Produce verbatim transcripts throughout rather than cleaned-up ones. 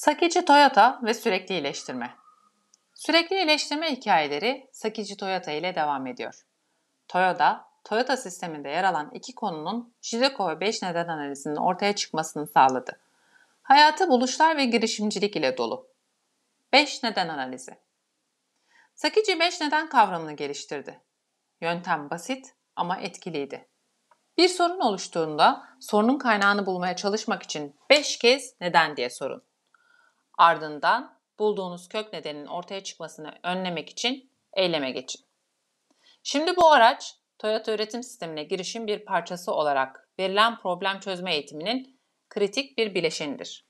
Sakichi Toyota ve sürekli iyileştirme. Sürekli iyileştirme hikayeleri Sakichi Toyota ile devam ediyor. Toyota, Toyota sisteminde yer alan iki konunun Jideko ve beş neden analizinin ortaya çıkmasını sağladı. Hayatı buluşlar ve girişimcilik ile dolu. beş neden analizi. Sakichi beş neden kavramını geliştirdi. Yöntem basit ama etkiliydi. Bir sorun oluştuğunda sorunun kaynağını bulmaya çalışmak için beş kez neden diye sorun. Ardından bulduğunuz kök nedenin ortaya çıkmasını önlemek için eyleme geçin. Şimdi bu araç Toyota üretim sistemine girişin bir parçası olarak verilen problem çözme eğitiminin kritik bir bileşenidir.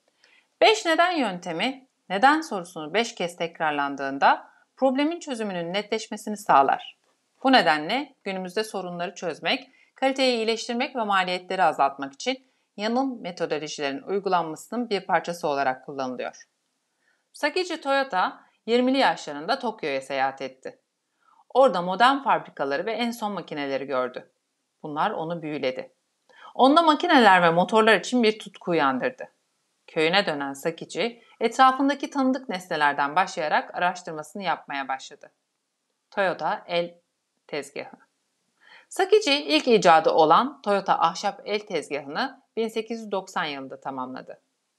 beş neden yöntemi neden sorusunu beş kez tekrarlandığında problemin çözümünün netleşmesini sağlar. Bu nedenle günümüzde sorunları çözmek, kaliteyi iyileştirmek ve maliyetleri azaltmak için yanım metodolojilerin uygulanmasının bir parçası olarak kullanılıyor. Sakichi Toyota yirmili yaşlarında Tokyo'ya seyahat etti. Orada modern fabrikaları ve en son makineleri gördü. Bunlar onu büyüledi. Onda makineler ve motorlar için bir tutku uyandırdı. Köyüne dönen Sakichi, etrafındaki tanıdık nesnelerden başlayarak araştırmasını yapmaya başladı. Toyota el tezgahı. Sakichi ilk icadı olan Toyota ahşap el tezgahını bin sekiz yüz doksan yılında tamamladı.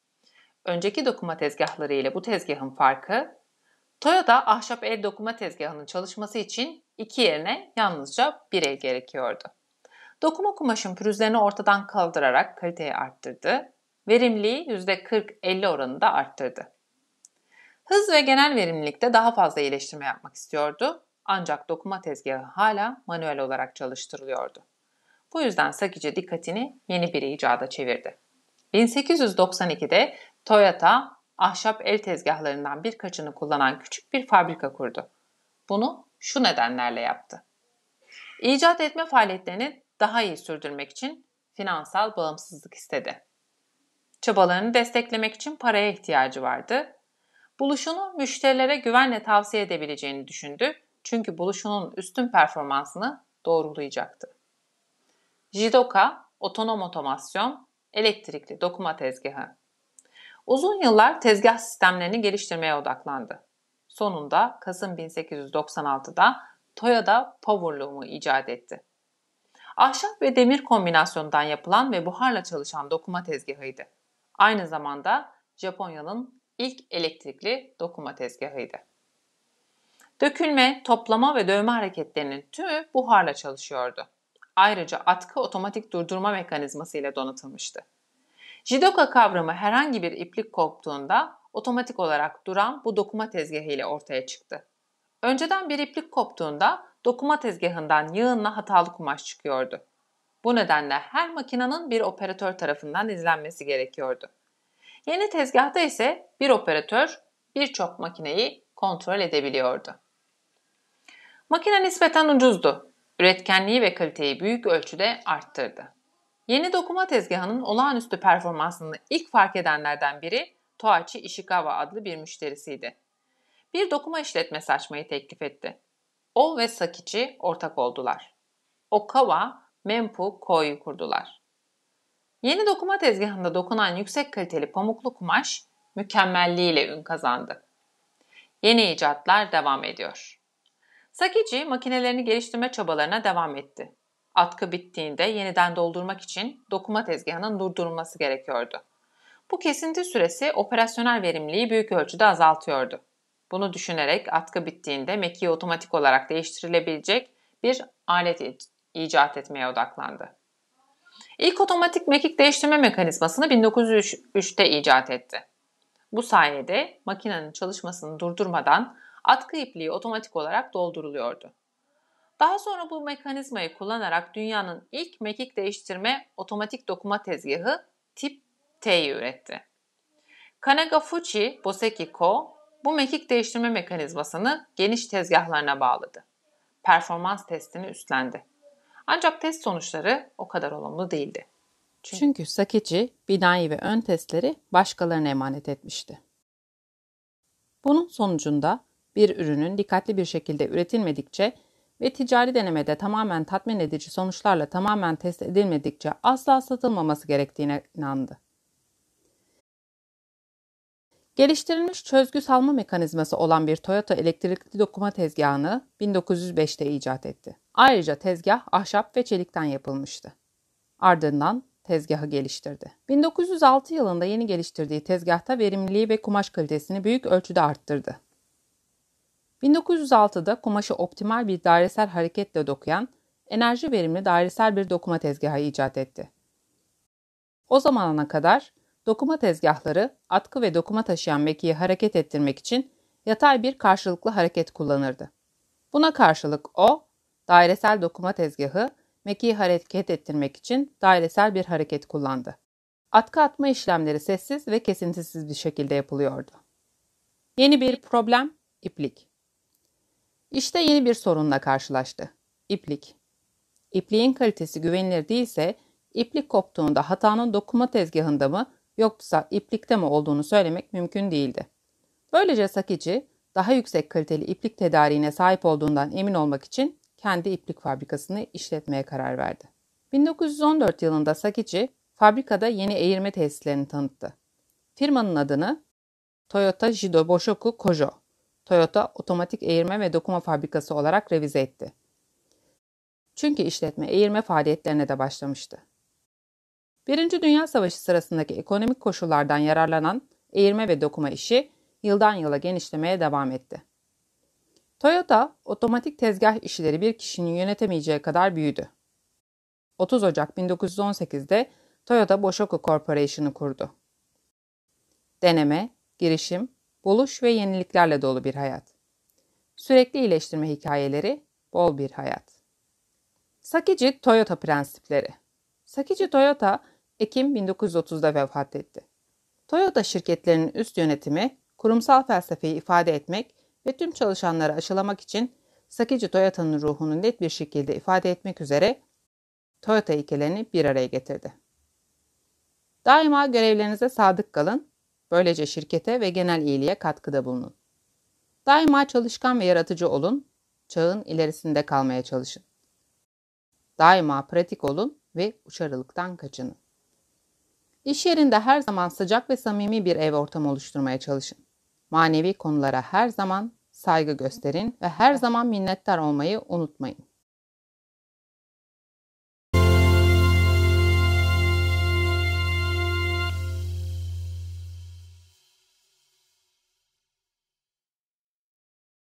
Önceki dokuma tezgahları ile bu tezgahın farkı, Toyota ahşap el dokuma tezgahının çalışması için iki yerine yalnızca bir el gerekiyordu. Dokuma kumaşın pürüzlerini ortadan kaldırarak kaliteyi arttırdı, verimliliği yüzde kırk elli oranında arttırdı. Hız ve genel verimlilikte daha fazla iyileştirme yapmak istiyordu, ancak dokuma tezgahı hala manuel olarak çalıştırılıyordu. Bu yüzden Sakichi dikkatini yeni bir icada çevirdi. bin sekiz yüz doksan ikide Toyota, ahşap el tezgahlarından birkaçını kullanan küçük bir fabrika kurdu. Bunu şu nedenlerle yaptı. İcat etme faaliyetlerini daha iyi sürdürmek için finansal bağımsızlık istedi. Çabalarını desteklemek için paraya ihtiyacı vardı. Buluşunu müşterilere güvenle tavsiye edebileceğini düşündü, çünkü buluşunun üstün performansını doğrulayacaktı. Jidoka, otonom otomasyon, elektrikli dokuma tezgahı. Uzun yıllar tezgah sistemlerini geliştirmeye odaklandı. Sonunda Kasım bin sekiz yüz doksan altıda Toyota Powerloom'u icat etti. Ahşap ve demir kombinasyonundan yapılan ve buharla çalışan dokuma tezgahıydı. Aynı zamanda Japonya'nın ilk elektrikli dokuma tezgahıydı. Dökülme, toplama ve dövme hareketlerinin tümü buharla çalışıyordu. Ayrıca atkı otomatik durdurma mekanizması ile donatılmıştı. Jidoka kavramı herhangi bir iplik koptuğunda otomatik olarak duran bu dokuma tezgahı ile ortaya çıktı. Önceden bir iplik koptuğunda dokuma tezgahından yığınla hatalı kumaş çıkıyordu. Bu nedenle her makinenin bir operatör tarafından izlenmesi gerekiyordu. Yeni tezgahta ise bir operatör birçok makineyi kontrol edebiliyordu. Makine nispeten ucuzdu. Üretkenliği ve kaliteyi büyük ölçüde arttırdı. Yeni dokuma tezgahının olağanüstü performansını ilk fark edenlerden biri Toachi Ishikawa adlı bir müşterisiydi. Bir dokuma işletmesi açmayı teklif etti. O ve Sakichi ortak oldular. Okawa, Mempu Ko'yu kurdular. Yeni dokuma tezgahında dokunan yüksek kaliteli pamuklu kumaş mükemmelliğiyle ün kazandı. Yeni icatlar devam ediyor. Sakichi makinelerini geliştirme çabalarına devam etti. Atkı bittiğinde yeniden doldurmak için dokuma tezgahının durdurulması gerekiyordu. Bu kesinti süresi operasyonel verimliliği büyük ölçüde azaltıyordu. Bunu düşünerek atkı bittiğinde mekiği otomatik olarak değiştirilebilecek bir alet icat etmeye odaklandı. İlk otomatik mekik değiştirme mekanizmasını bin dokuz yüz üçte icat etti. Bu sayede makinenin çalışmasını durdurmadan atkı ipliği otomatik olarak dolduruluyordu. Daha sonra bu mekanizmayı kullanarak dünyanın ilk mekik değiştirme otomatik dokuma tezgahı tip T'yi üretti. Kanegafuchi Boseki Ko bu mekik değiştirme mekanizmasını geniş tezgahlarına bağladı. Performans testini üstlendi. Ancak test sonuçları o kadar olumlu değildi. Çünkü, Çünkü Sakichi binayı ve ön testleri başkalarına emanet etmişti. Bunun sonucunda bir ürünün dikkatli bir şekilde üretilmedikçe ve ticari denemede tamamen tatmin edici sonuçlarla tamamen test edilmedikçe asla satılmaması gerektiğine inandı. Geliştirilmiş çözgü salma mekanizması olan bir Toyota elektrikli dokuma tezgahını bin dokuz yüz beşte icat etti. Ayrıca tezgah ahşap ve çelikten yapılmıştı. Ardından tezgahı geliştirdi. bin dokuz yüz altı yılında yeni geliştirdiği tezgahta verimliliği ve kumaş kalitesini büyük ölçüde arttırdı. bin dokuz yüz altıda kumaşı optimal bir dairesel hareketle dokuyan, enerji verimli dairesel bir dokuma tezgahı icat etti. O zamana kadar dokuma tezgahları atkı ve dokuma taşıyan mekiği hareket ettirmek için yatay bir karşılıklı hareket kullanırdı. Buna karşılık o, dairesel dokuma tezgahı mekiği hareket ettirmek için dairesel bir hareket kullandı. Atkı atma işlemleri sessiz ve kesintisiz bir şekilde yapılıyordu. Yeni bir problem, iplik. İşte yeni bir sorunla karşılaştı. İplik. İpliğin kalitesi güvenilir değilse, iplik koptuğunda hatanın dokuma tezgahında mı yoksa iplikte mi olduğunu söylemek mümkün değildi. Böylece sakici, daha yüksek kaliteli iplik tedariğine sahip olduğundan emin olmak için kendi iplik fabrikasını işletmeye karar verdi. bin dokuz yüz on dört yılında Sakici, fabrikada yeni eğirme tesislerini tanıttı. Firmanın adını Toyota Jido Boshoku Kojo, Toyota Otomatik Eğirme ve Dokuma Fabrikası olarak revize etti. Çünkü işletme eğirme faaliyetlerine de başlamıştı. Birinci Dünya Savaşı sırasındaki ekonomik koşullardan yararlanan eğirme ve dokuma işi yıldan yıla genişlemeye devam etti. Toyota, otomatik tezgah işleri bir kişinin yönetemeyeceği kadar büyüdü. otuz Ocak bin dokuz yüz on sekizde Toyota Boshoku Corporation'ı kurdu. Deneme, girişim, buluş ve yeniliklerle dolu bir hayat. Sürekli iyileştirme hikayeleri, bol bir hayat. Sakici Toyota prensipleri. Sakici Toyota, Ekim bin dokuz yüz otuzda vefat etti. Toyota şirketlerinin üst yönetimi, kurumsal felsefeyi ifade etmek ve tüm çalışanları aşılamak için Sakici Toyota'nın ruhunu net bir şekilde ifade etmek üzere Toyota ilkelerini bir araya getirdi. Daima görevlerinize sadık kalın, böylece şirkete ve genel iyiliğe katkıda bulunun. Daima çalışkan ve yaratıcı olun, çağın ilerisinde kalmaya çalışın. Daima pratik olun ve uçarılıktan kaçının. İş yerinde her zaman sıcak ve samimi bir ev ortamı oluşturmaya çalışın. Manevi konulara her zaman saygı gösterin ve her zaman minnettar olmayı unutmayın.